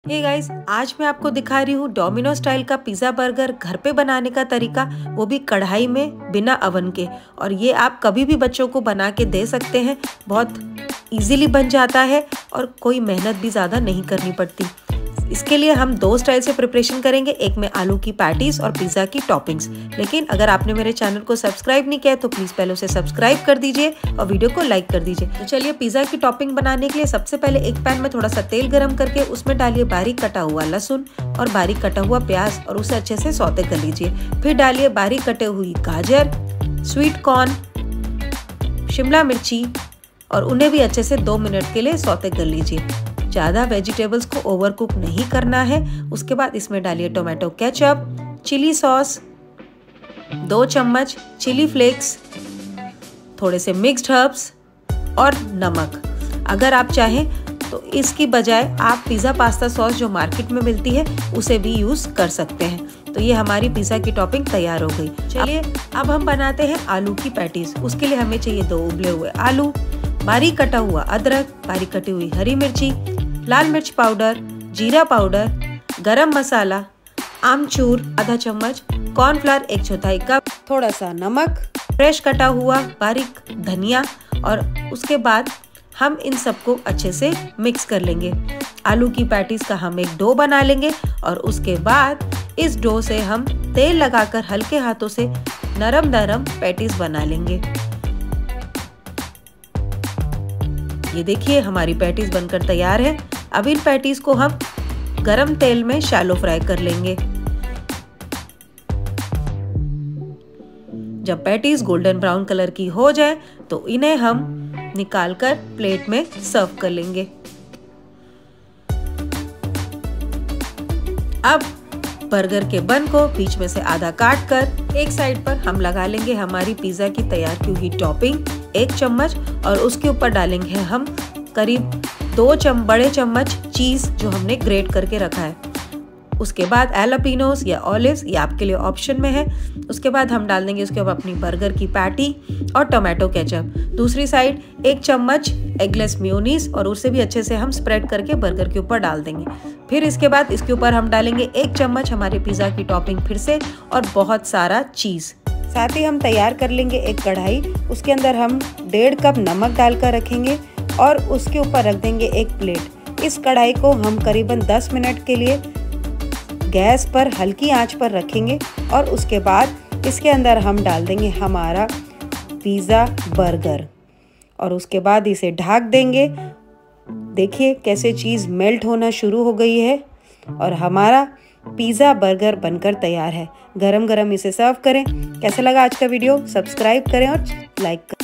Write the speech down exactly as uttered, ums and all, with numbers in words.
Hey guys, आज मैं आपको दिखा रही हूँ डोमिनो स्टाइल का पिज़्ज़ा बर्गर घर पे बनाने का तरीका, वो भी कढ़ाई में बिना अवन के। और ये आप कभी भी बच्चों को बना के दे सकते हैं। बहुत इजीली बन जाता है और कोई मेहनत भी ज़्यादा नहीं करनी पड़ती। इसके लिए हम दो स्टाइल से प्रिपरेशन करेंगे, एक में आलू की पैटीज और पिज़्ज़ा की टॉपिंग्स। लेकिन अगर आपने मेरे चैनल को सब्सक्राइब नहीं किया है तो प्लीज़ पहले उसे सब्सक्राइब कर दीजिए और वीडियो को लाइक कर दीजिए। तो चलिए, पिज़्ज़ा की टॉपिंग बनाने के लिए सबसे पहले एक पैन में थोड़ा सा तेल गरम करके उसमें डालिए बारीक कटा हुआ लहसुन और बारीक कटा हुआ प्याज और उसे अच्छे से सौते कर लीजिए। फिर डालिए बारीक कटे हुई गाजर, स्वीट कॉर्न, शिमला मिर्ची और उन्हें भी अच्छे से दो मिनट के लिए सौते कर लीजिए। ज़्यादा वेजिटेबल्स को ओवर कुक नहीं करना है। उसके बाद इसमें डालिए टोमेटो केचप, चिली सॉस, दो चम्मच चिली फ्लेक्स, थोड़े से मिक्स्ड हर्ब्स और नमक। अगर आप चाहें तो इसकी बजाय आप पिज़्ज़ा पास्ता सॉस जो मार्केट में मिलती है उसे भी यूज़ कर सकते हैं। तो ये हमारी पिज़्ज़ा की टॉपिंग तैयार हो गई। चलिए अब हम बनाते हैं आलू की पैटीज। उसके लिए हमें चाहिए दो उबले हुए आलू, बारीक कटा हुआ अदरक, बारीक कटी हुई हरी मिर्ची, लाल मिर्च पाउडर, जीरा पाउडर, गरम मसाला, आमचूर आधा चम्मच, कॉर्नफ्लावर एक चौथाई कप, थोड़ा सा नमक, फ्रेश कटा हुआ बारीक धनिया। और उसके बाद हम इन सबको अच्छे से मिक्स कर लेंगे। आलू की पैटीज का हम एक डो बना लेंगे और उसके बाद इस डो से हम तेल लगाकर हल्के हाथों से नरम नरम पैटीज बना लेंगे। ये देखिए, हमारी पैटीज बनकर तैयार है। अब इन पैटीज को हम गरम तेल में शैलो फ्राई कर लेंगे। जब पैटीज गोल्डन ब्राउन कलर की हो जाए तो इन्हें हम निकालकर प्लेट में सर्व कर लेंगे। अब बर्गर के बन को बीच में से आधा काट कर एक साइड पर हम लगा लेंगे हमारी पिज़्ज़ा की तैयार की हुई टॉपिंग एक चम्मच, और उसके ऊपर डालेंगे हम करीब दो चम बड़े चम्मच चीज़ जो हमने ग्रेट करके रखा है। उसके बाद एलापिनोस या ऑलिव्स, ये आपके लिए ऑप्शन में है। उसके बाद हम डाल देंगे उसके ऊपर अपनी बर्गर की पैटी और टोमेटो केचप। दूसरी साइड एक चम्मच एगलेस मेयोनीज और उसे भी अच्छे से हम स्प्रेड करके बर्गर के ऊपर डाल देंगे। फिर इसके बाद इसके ऊपर हम डालेंगे एक चम्मच हमारे पिज़्ज़ा की टॉपिंग फिर से और बहुत सारा चीज़। साथ ही हम तैयार कर लेंगे एक कढ़ाई। उसके अंदर हम डेढ़ कप नमक डालकर रखेंगे और उसके ऊपर रख देंगे एक प्लेट। इस कढ़ाई को हम करीबन दस मिनट के लिए गैस पर हल्की आंच पर रखेंगे और उसके बाद इसके अंदर हम डाल देंगे हमारा पिज़्ज़ा बर्गर और उसके बाद इसे ढक देंगे। देखिए कैसे चीज़ मेल्ट होना शुरू हो गई है और हमारा पिज़्ज़ा बर्गर बनकर तैयार है। गरम गरम इसे सर्व करें। कैसा लगा आज का वीडियो? सब्सक्राइब करें और लाइक करें।